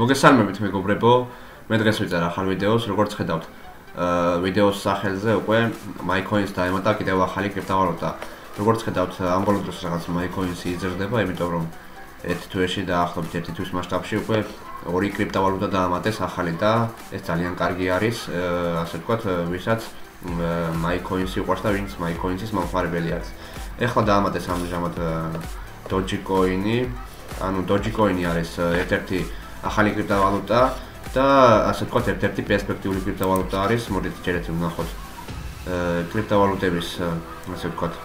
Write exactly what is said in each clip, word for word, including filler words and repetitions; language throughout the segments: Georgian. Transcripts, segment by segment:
მოგესალმებით მეგობრებო, მე დღეს ვიწერა ახალ ვიდეოს, როგორც ხედავთ, ვიდეოს სახელზე უკვე MyCoins დაემატა კიდევ ახალი კრიპტოვალუტა. როგორც ხედავთ, ამ ბოლო დროს რაღაც MyCoins იზრდება, იმიტომ რომ ერთ თვეში დაახლოებით ერთი თვის მასშტაბში უკვე ორი კრიპტოვალუტა დაამატეს ახალი და ეს ძალიან კარგი არის, ასე ვთქვათ, ვისაც MyCoins იყვარს და ვინც MyCoins-ის მომხმარებელი არის. ეხლა დაამატეს ამჟამად Dogecoin-ი, ანუ Dogecoin-ი არის ერთ-ერთი ახალი კრიპტოვალუტა და ასე ვთქვათ, ერთ-ერთი პერსპექტიული კრიპტოვალუტა არის. მოდით ჯერეთ ვნახოთ კრიპტოვალუტების, ასე ვთქვათ,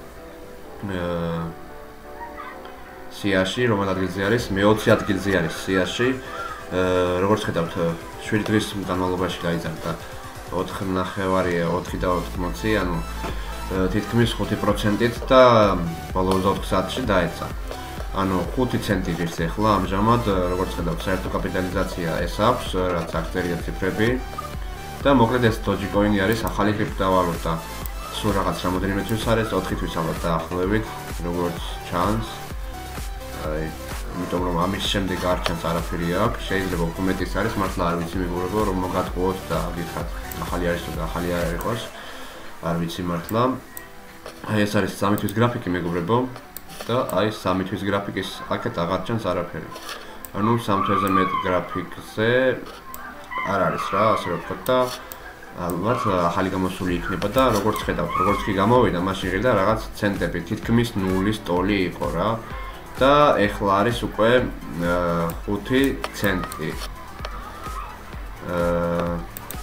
სიაში, რომელ ადგილზე არის, მეოცე ადგილზე არის სიაში. როგორც ხედავთ, შვიდი დღის განმავლობაში გაიზარდა ოთხი ნახევარი, ოთხი და ოთხმოცი, ანუ თითქმის ხუთი პროცენტით და ბოლო ოთხ საათში დაეცა. ანუ ხუთი ცენტი ღირს ახლა ამჟამად, როგორც ხედავთ, საერთო კაპიტალიზაცია ეს აქვს, რაც აქვს წერია ციფრები და მოკლედ ეს Dogecoin-ი არის ახალი კრიპტოვალუტა. სულ რაღაც რამოდენიმე თვის არის, ოთხი თვის ალბათ დაახლოებით, როგორც ჩანს. აი, იმიტომ რომ ამის შემდეგ არ ჩანს არაფერი აქვს, შეიძლება უფრო მეტიც არის, მართლა არ ვიცი მეგობრებო, რომ მოგატყუოთ და გითხრათ, ახალი არის თუ და ახალი არ იყოს. არ ვიცი მართლა. აი ეს არის სამი თვის გრაფიკი მეგობრებო. და აი სამი თვის გრაფიკის აქეთ აღარ ჩანს არაფერი. ანუ სამ თვეზე მეტ გრაფიკზე არ არის რა, ასე რომ ვთქვათ და ალბათ ახალი გამოსული იქნება და როგორც ხედავთ, როგორც კი გამოვიდა, მაშინ ღირდა რაღაც ცენტები, თითქმის ნულის ტოლი იყო რა. და ეხლა არის უკვე ხუთი ცენტი. აა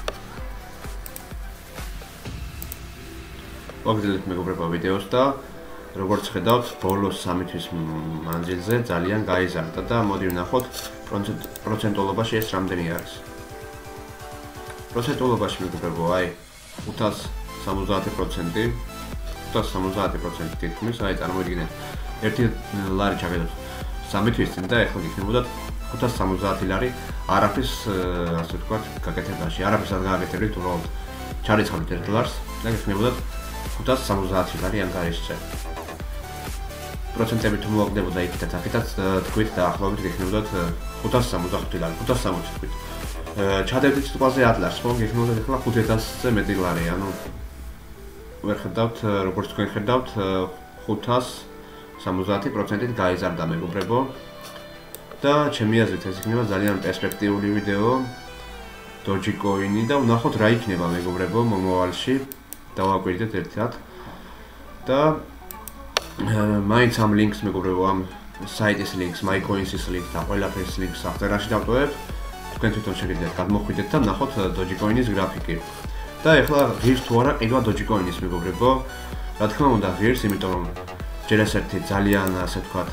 მოგძილეთ მეგობრებო ვიდეოს და როგორც ხედავთ, ბოლოს სამი თვის მანძილზე ძალიან გაიზარდა და მოდი ვნახოთ პროცენტულობაში ეს რამდენი არის. პროცენტულობაში მეგობრებო, აი ხუთას სამოცდაათი პროცენტი, ხუთას სამოცდაათი პროცენტი თითქმის, აი წარმოიდგინეთ, ერთი ლარი ჩაგედოთ სამი თვის წინ და ეხლა გიქნებოდათ ხუთას სამოცდაათი ლარი არაფრის, ასე ვთქვათ, გაკეთებაში, არაფრის არ გააკეთებდით, უბრალოდ ჩარიცხავთ ერთ ლარს და გიქნებოდათ ხუთას სამოცდაათი ლარი ანგარიშზე. პროცენტები თუ მოაგდებოდა იქითაც აქეთაც თქვით დაახლოებით გიქნებოდათ ხუთას სამოცდახუთი ლარი, ხუთას სამოცი თქვით. ჩადევდით სიტყვაზე ათ ლარს, ხო, გიქნებოდათ ახლა ხუთ ათასზე მეტი ლარი, ანუ ვერ ხედავთ, როგორც თქვენ ხედავთ, ხუთას სამოცდაათი პროცენტით გაიზარდა მეგობრებო. და ჩემი აზრით ეს იქნება ძალიან პერსპექტიული ვიდეო Dogecoin-ი და ვნახოთ რა იქნება მეგობრებო მომავალში. დავაკვირდეთ ერთად და მაინც ამ ლინკს მეგობრებო, ამ საიტის ლინკს, MyCoins-ის ლინკს და ყველაფრის ლინკს აღწერაში დავტოვებ. თქვენ თვითონ შეგიძლიათ გადმოხვიდეთ და ვნახოთ Dogecoin-ის გრაფიკი. და ეხლა ღირს თუ არა ყიდვა Dogecoin-ის მეგობრებო. რა თქმა უნდა ღირს, იმიტომ რომ ჯერ ეს ერთი ძალიან, ასე ვთქვათ,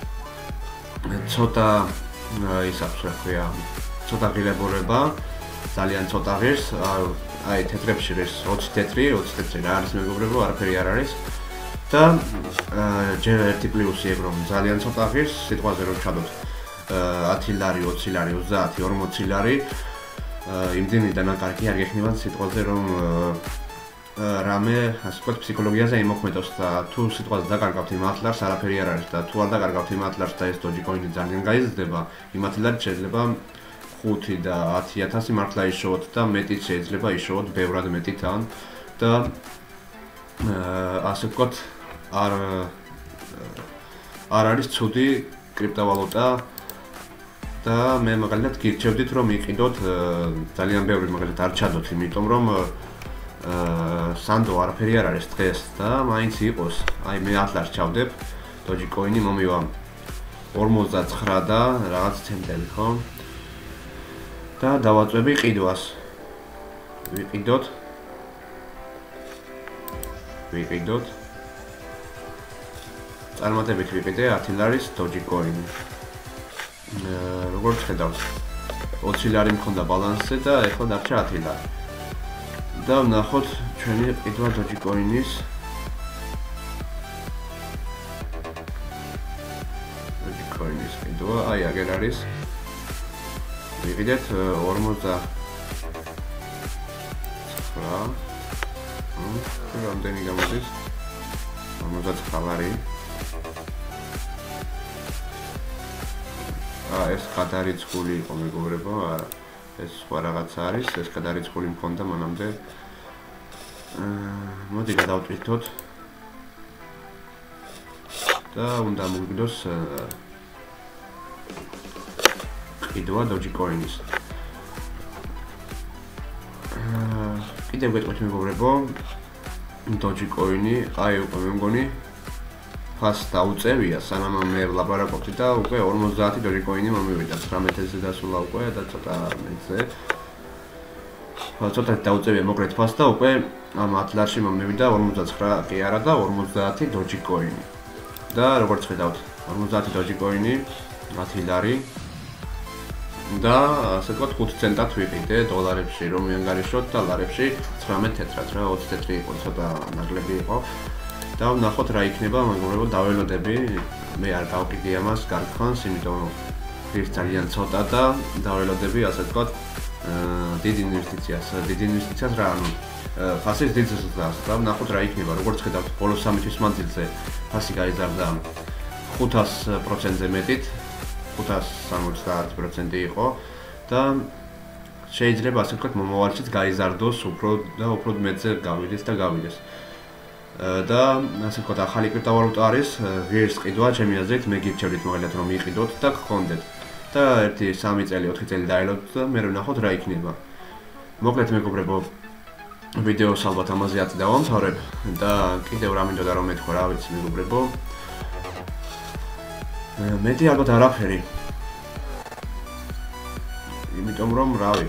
ცოტა ის აქვს, რა ქვია, ცოტა ღირებულება, ძალიან ცოტა ღირს, აი თეთრებში ღირს ოცი თეთრი, ოცი თეთრი რა არის მეგობრებო, არაფერი არ არის. და ჯერ ერთი პლუსი ეგ რომ ძალიან ცოტა ღირს, სიტყვაზე რომ ჩადოთ ათი ლარი, ოცი ლარი, ოცდაათი, ორმოცი ლარი, იმდენიდან აკარგი არ გექნებათ სიტყვაზე რომ რამე, ასე ვთქვათ, ფსიქოლოგიაზე იმოქმედოს და თუ სიტყვაზე დაკარგავთ იმ ათ ლარს, არაფერი არ არის და თუ არ დაკარგავთ იმ ათ ლარს და ეს Dogecoin-ი ძალიან გაიზრდება, იმ ათი ლარით შეიძლება ხუთი და ათი ათასი მართლა იშოვოთ და მეტიც შეიძლება იშოვოთ, ბევრად მეტი თან და ასე ვთქვათ, არ არ არის ცუდი კრიპტოვალუტა და მე მაგალითად გირჩევდით რომ იყიდოთ, ძალიან ბევრი მაგალითად არ ჩადოთ, იმიტომ რომ სანდო არაფერი არ არის დღეს და მაინც იყოს. აი მე ათ ლარს ჩავდებ, Dogecoin-ი მომივა ორმოცდაცხრა და რაღაც ცენტები, ხო? და დავაწვევი ყიდვას. ვიყიდოთ. ვიყიდოთ. წარმატებით ვიყიდე ათი ლარის Dogecoin-ი. როგორც ხედავთ, ოცი ლარი მქონდა ბალანსზე და ეხლა დარჩა ათი ლარი. და ვნახოთ ჩვენი ყიდვა Dogecoin-ის. Dogecoin-ის ყიდვა, აი აგერ არის. ვიყიდეთ ორმოცდაცხრა. რამდენი გამოდის? ორმოცდაცხრა ლარი. აა ეს გადარიცხული იყო მეგობრებო, არა. ეს სხვა რაღაცა არის, ეს გადარიცხული მქონდა მანამდე. აა მოდი გადავტვირთოთ. და უნდა მოვიგდოს ყიდვა Dogecoin-ის. აა კიდევ გეტყვით მეგობრებო, Dogecoin-ი, აი უკვე მე მგონი ფას დაუწევია, სანამ მე ვლაპარაკობდი და უკვე ორმოცდაათი Dogecoin-ი მომივიდა, ცხრამეტ-ზე დასულა უკვე და ცოტა მეზე. ცოტა დაუწევია მოკლედ ფას და უკვე ამ ათ ლარში მომივიდა ორმოცდაცხრა კი არა და ორმოცდაათი Dogecoin-ი. და როგორც ხედავთ, ორმოცდაათი Dogecoin-ი, ათი ლარი და ასე ვთქვათ ხუთ ცენტად ვიყიდე დოლარებში, რომ მიანგარიშოთ და ლარებში ცხრამეტ თეთრად, რა ოცი თეთრი იყო, ცოტა ნაკლები იყო. და ვნახოთ რა იქნება, მეგობრებო, დაველოდები. მე არ გავყიდი ამას გარკვევას, იმიტომ ის ძალიან ცოტა და დაველოდები, ასე ვთქვათ, დიდ ინვესტიციას, დიდ ინვესტიციას რა, ანუ ფასის დიდ ზრდას და ვნახოთ რა იქნება, როგორც ხედავთ, ბოლოს სამი თვის მანძილზე ფასი გაიზარდა ხუთას პროცენტზე მეტით, ხუთას სამოცდაათი პროცენტი იყო და შეიძლება ასე ვთქვათ, მომავალშიც გაიზარდოს უფრო და უფრო მეტზე გავიდეს და გავიდეს. და ასე ვთქვათ, ახალი კრიპტოვალუტა არის ღირს ყიდვა, ჩემი აზრით, მე გირჩევდით მაგალითად რომ იყიდოთ და გქონდეთ. და ერთი სამი წელი, ოთხი წელი დაელოდოთ და მე ვნახოთ რა იქნება. მოკლედ მეგობრებო, ვიდეოს ალბათ ამაზე ათი დავამთავრებ და კიდევ რა მინდოდა რომ მეთქვა, რა ვიცი მეგობრებო. მეტი ალბათ არაფერი. იმიტომ რომ რავი.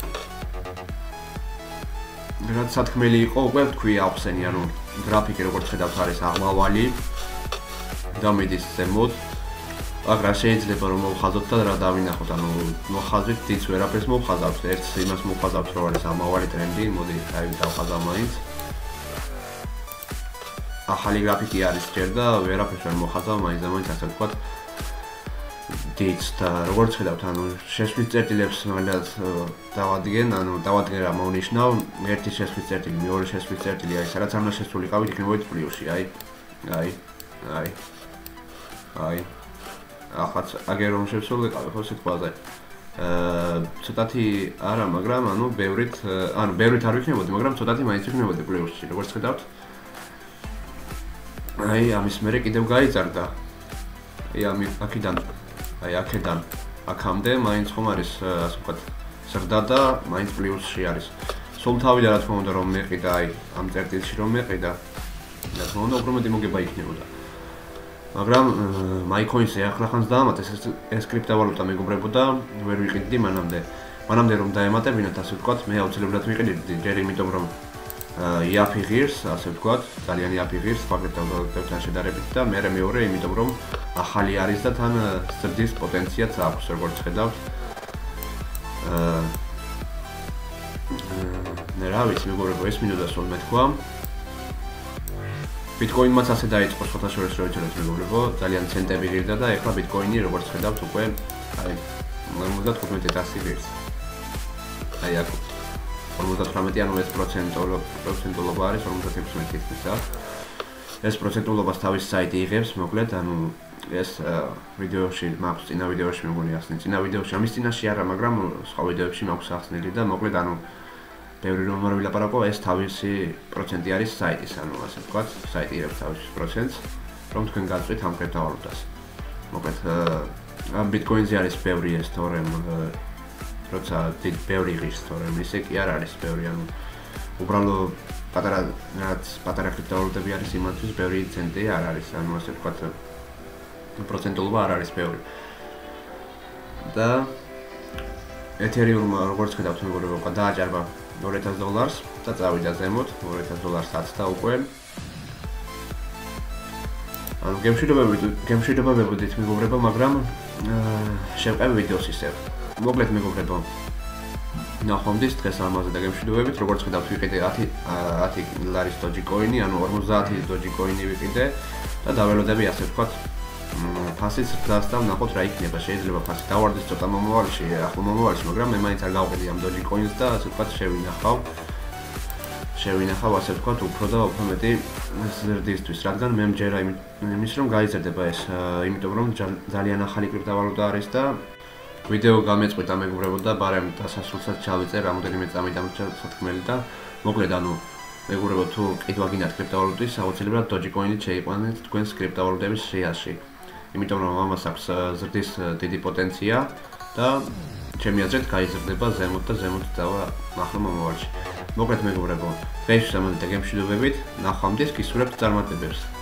რაც სათქმელი იყო, უკვე თქვი აუხსენი, ანუ გრაფიკი როგორც ხედავთ არის აღმავალი და მიდის ზემოთ. მაგრამ შეიძლება რომ მოვხაზოთ და რა დავინახოთ, ანუ მოხაზვით დიც ვერაფერს მოვხაზავთ, ერთს იმას მოვხაზავთ, რომ არის აღმავალი ტრენდი, მოდი აი დავხაზავ მაინც. ახალი გრაფიკი არის ჯერ და ვერაფერს ვერ მოხაზავ, მაინც და მაინც ასე ვთქვათ. დიც და როგორც ხედავთ, ანუ შეშლის წერტილებს მაგალითად დავადგენ, ანუ დავადგენ რა მოვნიშნავ, ერთი შეშლის წერტილი, მეორე შეშლის წერტილი, აი სადაც არ უნდა შესულიყავით, იქნებოდით პლუსში, აი. აი. აი. აი. ახაც აგერ რომ შესულიყავი ხო სიტყვაზე. აა ცოტათი არა, მაგრამ ანუ ბევრით, ანუ ბევრით არ ვიქნებოდი, მაგრამ ცოტათი მაინც ვიქნებოდი პლუსში, როგორც ხედავთ. აი, ამის მერე კიდევ გაიზარდა. აი, ამ აქედან აი აქედან აქამდე მაინც ხომ არის ასე ვთქვათ ზრდა და მაინც პლუსში არის. სულ თავიდან რა თქმა უნდა რომ მეყიდა აი ამ წერტილში რომ მეყიდა რა თქმა უნდა უფრო მეტი მოგება იქნებოდა. მაგრამ MyCoin-ზე ახლახანს დაამატეს ეს კრიპტოვალუტა მეგობრებო და ვერ ვიყიდი მანამდე. მანამდე რომ დაემატებინათ ასე ვთქვათ, მე აუცილებლად ვიყიდდი ჯერ იმიტომ რომ იაფი ღირს, ასე ვთქვათ, ძალიან იაფი ღირს სხვა კრიპტოვალუტებთან შედარებით და მე მეორე იმიტომ რომ ახალი არის და თან ზრდის პოტენციალიც აქვს, როგორც ხედავთ. აა მე რა ვიცი, მეგობრებო, ეს მინდოდა სულ მეთქვა. Bitcoin-მაც ასე დაიწყო სხვათა შორის რო ვიწეროთ მეგობრებო, ძალიან ცენტები ღირდა და ეხლა Bitcoin-ი როგორც ხედავთ უკვე აი ორმოცდათხუთმეტი ათასი ღირს. აი აქ ორმოცდათვრამეტი ანუ ეს პროცენტულობა არის ორმოცდაექვსმეტი თვისა. ეს პროცენტულობას თავის საიტი იღებს, მოკლედ, ანუ ეს ვიდეოში მაქვს, წინა ვიდეოში მე მგონი ახსნე, წინა ვიდეოში ამის წინაში არა, მაგრამ სხვა ვიდეოებში მაქვს ახსნილი და მოკლედ, ანუ ბევრი რომ არ ვილაპარაკო, ეს თავისი პროცენტი არის საიტის, ანუ ასე ვთქვათ, საიტი იღებს თავის პროცენტს, რომ თქვენ გაწვით ამ კრიპტოვალუტას. მოკლედ, ამ Bitcoin-ზე არის ბევრი ეს თორემ როცა დიდ ბევრი ღირს, თორემ ისე კი არ არის ბევრი, ანუ უბრალოდ პატარა რაც პატარა კრიპტოვალუტები არის იმათთვის ბევრი ცენტი არ არის, ანუ ასე ვთქვათ, პროცენტულობა არ არის ბევრი. და Ethereum როგორც ხედავთ მეგობრებო, დააჭარბა ორი ათასი დოლარს და წავიდა ზემოთ, ორი ათასი დოლარს აცდა უკვე. ანუ გემშვიდობებით, გემშვიდობებით მეგობრებო, მაგრამ შევყევ ვიდეოს ისევ. მოკლედ მეგობრებო, ნახვამდის დღეს ამაზე და გემშვიდობებით, როგორც ხედავთ ვიყიდე ათი ლარის Dogecoin-ი, ანუ ორმოცდაათი Dogecoin-ი ვიყიდე და დაველოდები ასე ვთქვათ, ფასის ზრდას და ვნახოთ რა იქნება. შეიძლება ფასი დავარდეს ცოტა მომავალში, ახლო მომავალში, მაგრამ მე მაინც არ გავყიდი ამ Dogecoin-ს და ასე ვთქვათ შევინახავ. შევინახავ ასე ვთქვათ უფრო და უფრო მეტი ზრდისთვის, რადგან მე მჯერა იმის რომ გაიზრდება ეს, იმიტომ რომ ძალიან ახალი კრიპტოვალუტა არის და ვიდეო გამეწყვიტა მეგობრებო და ბარემ დასასრულსაც ჩავიწერ რამოდენიმე წამი დამრჩა სათქმელი და მოკლედ ანუ მეგობრებო თუ ყიდვა გინდათ კრიპტოვალუტის, აუცილებლად Dogecoin-ით შეიყვანეთ თქვენს კრიპტოვალუტების სიაში. იმიტომ რომ ამას აქვს ზრდის დიდი პოტენცია და ჩემი აზრით გაიზრდება ზემოთ და ზემოთ დავა ახლა მომავალში. მოკლედ მეგობრებო, დღეისთვის ამაზე და გემშვიდობებით, ნახვამდის, გისურვებთ წარმატებებს.